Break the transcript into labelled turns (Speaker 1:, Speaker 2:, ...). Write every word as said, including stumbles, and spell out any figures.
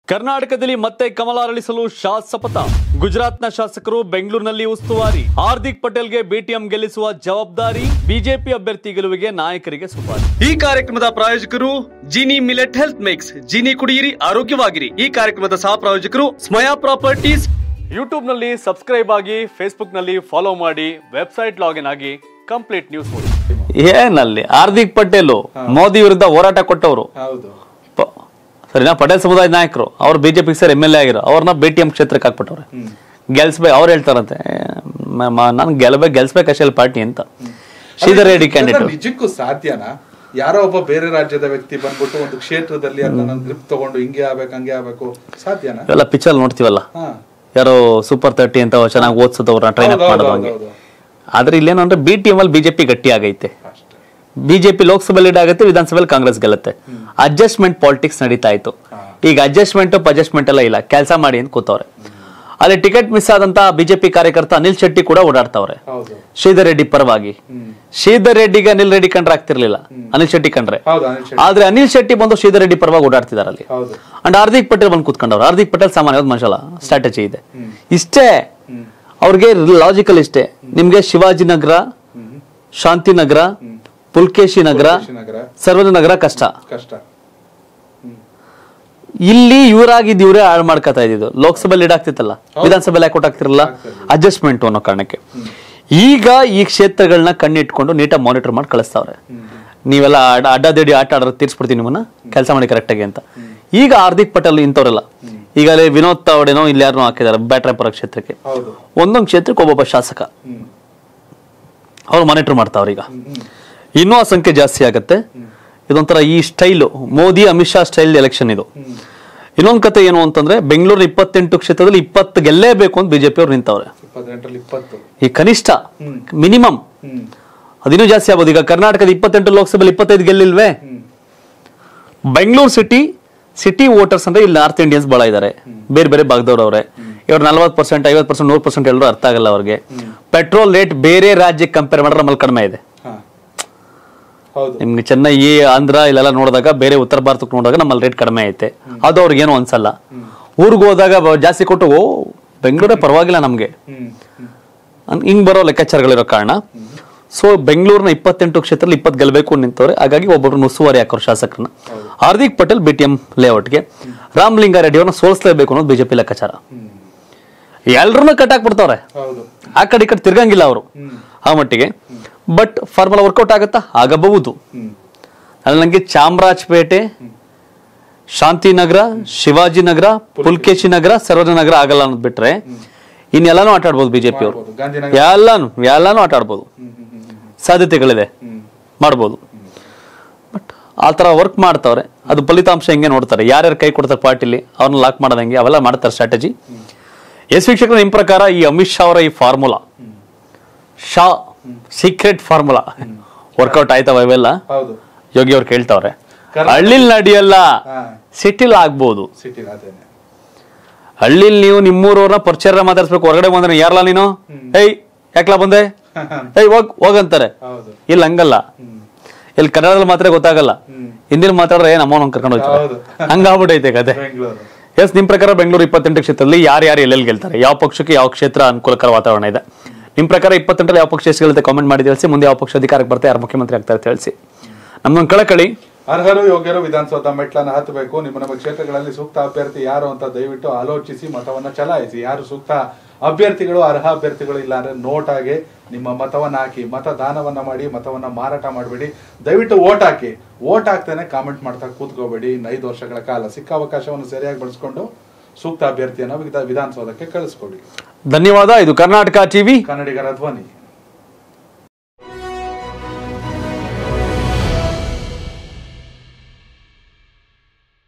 Speaker 1: ಕರ್ನಾಟಕದಲ್ಲಿ ಮತ್ತೆ ಕಮಲ ಅರಳಿಸಲು ಶಾ ಶಪಥ. ಗುಜರಾತ್ನ ಶಾಸಕರು ಬೆಂಗಳೂರಿನಲ್ಲಿ ಉಸ್ತುವಾರಿ. ಹಾರ್ದಿಕ್ ಪಟೇಲ್ಗೆ ಬಿಟಿಎಂ ಗೆಲ್ಲಿಸುವ ಜವಾಬ್ದಾರಿ. ಬಿಜೆಪಿ ಅಭ್ಯರ್ಥಿ ಗೆಲುವಿಗೆ ನಾಯಕರಿಗೆ ಸುಪಾರಿ. ಈ ಕಾರ್ಯಕ್ರಮದ ಪ್ರಾಯೋಜಕರು Gini millet health mix. Gini ಕುಡಿಯಿರಿ, ಆರೋಗ್ಯವಾಗಿರಿ. ಈ ಕಾರ್ಯಕ್ರಮದ ಸಹ ಪ್ರಾಯೋಜಕರು ಸ್ಮಯಾ ಪ್ರಾಪರ್ಟೀಸ್. ಯೂಟ್ಯೂಬ್ ನಲ್ಲಿ ಸಬ್ಸ್ಕ್ರೈಬ್ ಆಗಿ, ಫೇಸ್ಬುಕ್ ನಲ್ಲಿ ಫಾಲೋ ಮಾಡಿ, ವೆಬ್ಸೈಟ್ ಲಾಗಿನ್ ಆಗಿ ಕಂಪ್ಲೀಟ್ ನ್ಯೂಸ್ ನೋಡಿ. ಏನಲ್ಲಿ ಹಾರ್ದಿಕ್ ಪಟೇಲ್ ಮೋದಿ ವಿರುದ್ಧ ಹೋರಾಟ ಕೊಟ್ಟವರು. ಸರಿನಾ, ಪಟೇಲ್ ಸಮುದಾಯದ ನಾಯಕರು ಅವ್ರು BJP sir M L A ಆಗಿರೋ ಅವ್ರನ್ನ ಬಿಟಿಎಂ ಕ್ಷೇತ್ರಕ್ಕೆ ಹಾಕ್ಬಿಟ್ಟವ್ರೆ. ಗೆಲ್ಸ್ಬೇಕು ಅವ್ರು ಹೇಳ್ತಾರಂತೆ, ನಾನು ಗೆಲ್ಬೇಕು ಗೆಲ್ಸ್ಬೇಕು ಅಷ್ಟೇ ಪಾರ್ಟಿ ಅಂತ. ಶ್ರೀಧರ್ ರೆಡ್ಡಿ ಕ್ಯಾಂಡಿಡೇಟ್.
Speaker 2: ನಿಜಕ್ಕೂ ಸಾಧ್ಯನಾ? ಯಾರೋ ಒಬ್ಬ ಬೇರೆ ರಾಜ್ಯದ ವ್ಯಕ್ತಿ ಬಂದ್ಬಿಟ್ಟು ಒಂದು ಕ್ಷೇತ್ರದಲ್ಲಿ ಅದನ್ನ ಗ್ರಿಪ್ ತಗೊಂಡು ಹಿಂಗೆ ಆಗ್ಬೇಕು ಹಂಗೆ ಆಗ್ಬೇಕು ಸಾಧ್ಯನಾ?
Speaker 1: ಎಲ್ಲ ಪಿಕ್ಚರ್ ನೋಡ್ತೀವಲ್ಲ, ಯಾರೋ ಸೂಪರ್ ತರ್ಟಿ ಅಂತ ಚೆನ್ನಾಗಿ ಓದಿಸೋದವ್ರನ್ನ ಟ್ರೈನ್ ಅಪ್ ಮಾಡೋದು ಹಂಗೆ. ಆದ್ರೆ ಇಲ್ಲೇನು ಅಂದ್ರೆ ಬಿಟಿಎಂ ಅಲ್ಲಿ ಬಿಜೆಪಿ ಗಟ್ಟಿ ಆಗೈತೆ. ಬಿಜೆಪಿ ಲೋಕಸಭೆಯಲ್ಲಿ ಲೀಡ್ ಆಗುತ್ತೆ, ವಿಧಾನಸಭೆಯಲ್ಲಿ ಕಾಂಗ್ರೆಸ್ ಗೆಲ್ಲುತ್ತೆ. ಅಡ್ಜಸ್ಟ್ಮೆಂಟ್ ಪಾಲಿಟಿಕ್ಸ್ ನಡೀತಾ ಇತ್ತು. ಈಗ ಅಡ್ಜಸ್ಟ್ಮೆಂಟ್ ಅಡ್ಜಸ್ಟ್ಮೆಂಟ್ ಎಲ್ಲ ಇಲ್ಲ, ಕೆಲಸ ಮಾಡಿ ಅಂತ ಕೂತವ್ರೆ. ಅಲ್ಲಿ ಟಿಕೆಟ್ ಮಿಸ್ ಆದಂತ ಬಿಜೆಪಿ ಕಾರ್ಯಕರ್ತ ಅನಿಲ್ ಶೆಟ್ಟಿ ಕೂಡ ಓಡಾಡ್ತಾವ್ರೆ ಶ್ರೀಧರ್ ರೆಡ್ಡಿ ಪರವಾಗಿ. ಶ್ರೀಧರ್ ರೆಡ್ಡಿಗೆ ಅನಿಲ್ ರೆಡ್ಡಿ ಕಂಡ್ರೆ ಆಗ್ತಿರ್ಲಿಲ್ಲ, ಅನಿಲ್ ಶೆಟ್ಟಿ ಕಂಡ್ರೆ. ಆದ್ರೆ ಅನಿಲ್ ಶೆಟ್ಟಿ ಬಂದು ಶ್ರೀಧರ್ ರೆಡ್ಡಿ ಪರವಾಗಿ ಓಡಾಡ್ತಿದಾರೆ ಅಲ್ಲಿ. ಅಂಡ್ ಹಾರ್ದಿಕ್ ಪಟೇಲ್ ಬಂದು ಕೂತ್ಕೊಂಡವ್ರು. ಹಾರ್ದಿಕ್ ಪಟೇಲ್ ಸಾಮಾನ್ಯವಾದ ಮನುಷ್ಯಲ್ಲ, ಸ್ಟ್ರಾಟಜಿ ಇದೆ. ಇಷ್ಟೇ ಅವ್ರಿಗೆ ಲಾಜಿಕಲ್ ಇಷ್ಟೇ. ನಿಮ್ಗೆ ಶಿವಾಜಿನಗರ, ಶಾಂತಿನಗರ, ಪುಲ್ಕೇಶಿ ನಗರ, ಸರ್ವಜ ನಗರ ಕಷ್ಟ. ಇಲ್ಲಿ ಇವರಾಗಿದ್ದು ಇವರೇ ಹಾಳು ಮಾಡ್ಕೊತಾ ಇದ್ದು. ಲೋಕಸಭೆ ಲೀಡ್ ಆಗ್ತಿತ್ತಲ್ಲ, ವಿಧಾನಸಭೆ ಯಾಕೆ ಆಗ್ತಿರಲ್ಲ, ಅಡ್ಜಸ್ಟ್ಮೆಂಟ್ ಅನ್ನೋ ಕಾರಣಕ್ಕೆ. ಈಗ ಈ ಕ್ಷೇತ್ರಗಳನ್ನ ಕಣ್ಣಿಟ್ಕೊಂಡು ನೀಟಾಗಿ ಮಾನಿಟರ್ ಮಾಡಿ ಕಳಿಸ್ತಾವ್ರೆ. ನೀವೆಲ್ಲ ಅಡ್ಡಾದಿಡ್ಡಿ ಆಟ ಆಡೋದು ತೀರ್ಸ್ಬಿಡ್ತೀನಿ ನಿಮ್ಮನ್ನ, ಕೆಲಸ ಮಾಡಿ ಕರೆಕ್ಟಾಗಿ ಅಂತ. ಈಗ ಹಾರ್ದಿಕ್ ಪಟೇಲ್ ಇಂಥವ್ರೆಲ್ಲ ಈಗ ವಿನೋದ್ ತಾವಡೆನೋ ಇಲ್ಲಿ ಯಾರನ್ನೋ ಹಾಕಿದಾರೆ ಬ್ಯಾಟ್ರಾಪುರ ಕ್ಷೇತ್ರಕ್ಕೆ. ಒಂದೊಂದು ಕ್ಷೇತ್ರಕ್ಕೆ ಒಬ್ಬೊಬ್ಬ ಶಾಸಕ ಅವ್ರು ಮಾನಿಟರ್ ಮಾಡ್ತಾವ್ರ. ಈಗ ಇನ್ನೂ ಆ ಸಂಖ್ಯೆ ಜಾಸ್ತಿ ಆಗತ್ತೆ. ಇದೊಂಥರ ಈ style Modi Amit Shah style election ಇದು. ಇನ್ನೊಂದು ಕತೆ ಏನು ಅಂತಂದ್ರೆ, ಬೆಂಗಳೂರು ಇಪ್ಪತ್ತೆಂಟು ಕ್ಷೇತ್ರದಲ್ಲಿ ಇಪ್ಪತ್ತು ಗೆಲ್ಲೇಬೇಕು ಅಂತ ಬಿಜೆಪಿ ಅವ್ರು ನಿಂತವ್ರೆ. ಈ ಕನಿಷ್ಠ ಮಿನಿಮಮ್ ಅದಿನ್ನೂ ಜಾಸ್ತಿ ಆಗ್ಬೋದು. ಈಗ ಕರ್ನಾಟಕದ ಇಪ್ಪತ್ತೆಂಟು ಲೋಕಸಭೆಯಲ್ಲಿ ಇಪ್ಪತ್ತೈದು ಗೆಲ್ಲಿಲ್ವೇ? ಬೆಂಗಳೂರು ಸಿಟಿ ಸಿಟಿ ವೋಟರ್ಸ್ ಅಂದ್ರೆ ಇಲ್ಲಿ ನಾರ್ತ್ ಇಂಡಿಯನ್ಸ್ ಬಹಳ ಇದಾರೆ, ಬೇರೆ ಬೇರೆ ಭಾಗದವ್ರು ಅವ್ರೆ. ಇವ್ರು ನಲ್ವತ್ತು ಪರ್ಸೆಂಟ್ ಐವತ್ತು ಪರ್ಸೆಂಟ್ ನೂರು ಪರ್ಸೆಂಟ್ ಎಲ್ಲರೂ ಅರ್ಥ ಆಗಲ್ಲ ಅವ್ರಿಗೆ. ಪೆಟ್ರೋಲ್ ರೇಟ್ ಬೇರೆ ರಾಜ್ಯಕ್ಕೆ ಕಂಪೇರ್ ಮಾಡಿದ್ರೆ ನಮ್ಮಲ್ಲಿ ಕಡಿಮೆ ಇದೆ. ನಿಮ್ಗೆ ಚೆನ್ನೈ, ಆಂಧ್ರ ಇಲ್ಲೆಲ್ಲ ನೋಡಿದಾಗ, ಬೇರೆ ಉತ್ತರ ಭಾರತಕ್ಕೆ ನೋಡಿದಾಗ ನಮ್ಮಲ್ಲಿ ರೇಟ್ ಕಡಿಮೆ ಐತೆ. ಅದು ಅವ್ರಿಗೆ ಏನು ಅನ್ಸಲ್ಲ. ಊರಿಗೆ ಹೋದಾಗ ಜಾಸ್ತಿ ಕೊಟ್ಟು ಓ ಬೆಂಗಳೂರೇ ಪರವಾಗಿಲ್ಲ ನಮ್ಗೆ ಹಿಂಗ್ ಬರೋ ಲೆಕ್ಕಾಚಾರಗಳಿರೋ ಕಾರಣ. ಸೊ ಬೆಂಗಳೂರಿನ ಇಪ್ಪತ್ತೆಂಟು ಕ್ಷೇತ್ರದಲ್ಲಿ ಇಪ್ಪತ್ತು ಗೆಲ್ಲಬೇಕು ನಿಂತವ್ರೆ. ಹಾಗಾಗಿ ಒಬ್ಬರು ನುಸುವಾರಿ ಹಾಕೋರು ಶಾಸಕರನ್ನ. ಹಾರ್ದಿಕ್ ಪಟೇಲ್ ಬಿಟಿಎಂ ಲೇಔಟ್ಗೆ, ರಾಮಲಿಂಗಾರೆಡ್ಡಿ ಅವ್ರನ್ನ ಸೋಲಿಸಲೇಬೇಕು ಅನ್ನೋದು ಬಿಜೆಪಿ ಲೆಕ್ಕಾಚಾರ. ಎಲ್ರನ್ನ ಕಟ್ಟಾಕ್ಬಿಡ್ತಾವ್ರೆ, ಆ ಕಡೆ ಈ ಕಡೆ ತಿರ್ಗಂಗಿಲ್ಲ ಅವರು ಆ ಮಟ್ಟಿಗೆ. ಬಟ್ ಫಾರ್ಮುಲಾ ವರ್ಕೌಟ್ ಆಗತ್ತಾ? ಆಗಬಹುದು. ಅಲ್ಲಿ ನಂಗೆ ಚಾಮರಾಜಪೇಟೆ, ಶಾಂತಿನಗರ, ಶಿವಾಜಿನಗರ, ಪುಲ್ಕೇಶಿ ನಗರ, ಸರ್ವಜ ನಗರ ಆಗಲ್ಲ ಅನ್ನೋದು ಬಿಟ್ರೆ ಇನ್ನೆಲ್ಲಾನು ಆಟ ಆಡ್ಬೋದು ಬಿಜೆಪಿ ಅವರು. ಎಲ್ಲಾನು ಎಲ್ಲಾನು ಆಟ ಆಡ್ಬೋದು, ಸಾಧ್ಯತೆಗಳಿದೆ, ಮಾಡ್ಬೋದು. ಬಟ್ ಆ ತರ ವರ್ಕ್ ಮಾಡ್ತಾವ್ರೆ. ಅದು ಫಲಿತಾಂಶ ಹೆಂಗೆ ನೋಡ್ತಾರೆ, ಯಾರ್ಯಾರು ಕೈ ಕೊಡ್ತಾರೆ ಪಾರ್ಟಿಲಿ ಅವ್ರನ್ನ ಲಾಕ್ ಮಾಡೋದಂಗೆ ಅವೆಲ್ಲ ಮಾಡ್ತಾರೆ ಸ್ಟ್ರಾಟಜಿ. ಎಸ್ ವೀಕ್ಷಕರ, ನಿಮ್ ಪ್ರಕಾರ ಈ ಅಮಿತ್ ಶಾ ಅವರ ಈ formula, Shah secret formula work out ಆಯ್ತಾವ? ಇವೆಲ್ಲ ಯೋಗಿ ಅವ್ರು ಕೇಳ್ತಾವ್ರೆ. ಹಳ್ಳಿಲ್ ನಡಿಯಲ್ಲ, ಸಿಟಿಲ್ ಆಗ್ಬೋದು. ಹಳ್ಳಿಲ್ ನೀವು ನಿಮ್ಮೂರವ್ರನ್ನ ಪರಿಚಯ ಮಾತಾಡ್ಸ್ಬೇಕು. ಹೊರಗಡೆ ಬಂದ್ರೆ ಯಾರಲ್ಲ ನೀನು, ಏಯ್ ಯಾಕ್ಲಾ ಬಂದೆ, ಏಯ್ ಹೋಗ್ ಹೋಗಂತಾರೆ. ಇಲ್ಲಿ ಹಂಗಲ್ಲ. ಇಲ್ಲಿ ಕನ್ನಡದಲ್ಲಿ ಮಾತ್ರ ಗೊತ್ತಾಗಲ್ಲ, ಹಿಂದಿನ ಮಾತಾಡ್ರೆ ನಮ್ಮವ್ನ ಕರ್ಕೊಂಡು ಹೋಗ್ತಾರೆ. ಹಂಗಾಗ್ಬಿಟ್ಟೈತೆ ಕತೆ. ಎಸ್, ನಿಮ್ ಪ್ರಕಾರ ಬೆಂಗಳೂರು ಇಪ್ಪತ್ತೆಂಟು ಕ್ಷೇತ್ರದಲ್ಲಿ ಯಾರ್ಯಾರು ಎಲ್ಲೆಲ್ಲಿ ಗೆಲ್ತಾರೆ, ಯಾವ ಪಕ್ಷಕ್ಕೆ ಯಾವ ಕ್ಷೇತ್ರ ಅನುಕೂಲಕರ ವಾತಾವರಣ ಇದೆ? ನಿಮ್ ಪ್ರಕಾರ ಇಪ್ಪತ್ತೆಂಟರಲ್ಲಿ ಯಾವ ಪಕ್ಷ ಎಷ್ಟು ಗೆಲ್ಲುತ್ತೆ ಕಾಮೆಂಟ್ ಮಾಡಿ ತಿಳಿಸಿ. ಮುಂದೆ ಯಾವ ಪಕ್ಷ ಅಧಿಕಾರಕ್ಕೆ ಬರ್ತಾರೆ, ಯಾರು ಮುಖ್ಯಮಂತ್ರಿ ಆಗ್ತಾರೆ ತಿಳಿಸಿ. ನಮ್ದೊಂದು ಕಳಕಳಿ,
Speaker 2: ಅರ್ಹರು ಯೋಗ್ಯರು ವಿಧಾನಸೌಧ ಮೆಟ್ಲನ್ನು ಹತ್ತಬೇಕು. ನಿಮ್ಮ ನಮ್ಮ ಕ್ಷೇತ್ರಗಳಲ್ಲಿ ಸೂಕ್ತ ಅಭ್ಯರ್ಥಿ ಯಾರು ಅಂತ ದಯವಿಟ್ಟು ಆಲೋಚಿಸಿ ಮತವನ್ನ ಚಲಾಯಿಸಿ. ಯಾರು ಸೂಕ್ತ ಅಭ್ಯರ್ಥಿಗಳು, ಅರ್ಹ ಅಭ್ಯರ್ಥಿಗಳು ಇಲ್ಲ ಅಂದ್ರೆ ನೋಟ್ ಆಗಿ ನಿಮ್ಮ ಮತವನ್ನ ಹಾಕಿ, ಮತದಾನವನ್ನ ಮಾಡಿ, ಮತವನ್ನ ಮಾರಾಟ ಮಾಡಬೇಡಿ. ದಯವಿಟ್ಟು ವೋಟ್ ಹಾಕಿ. ವೋಟ್ ಹಾಕ್ತೇನೆ ಕಾಮೆಂಟ್ ಮಾಡ್ತಾ ಕೂತ್ಕೋಬೇಡಿ. ಇನ್ನು ಐದು ವರ್ಷಗಳ ಕಾಲ ಸಿಕ್ಕ ಅವಕಾಶವನ್ನು ಸರಿಯಾಗಿ ಬಳಸ್ಕೊಂಡು ಸೂಕ್ತ ಅಭ್ಯರ್ಥಿಯನ್ನ ವಿಧಾನಸೌಧಕ್ಕೆ ಕಳಿಸ್ಕೊಡಿ.
Speaker 1: ಧನ್ಯವಾದ. ಇದು ಕರ್ನಾಟಕ ಟಿವಿ,
Speaker 2: ಕನ್ನಡಿಗರ ಧ್ವನಿ.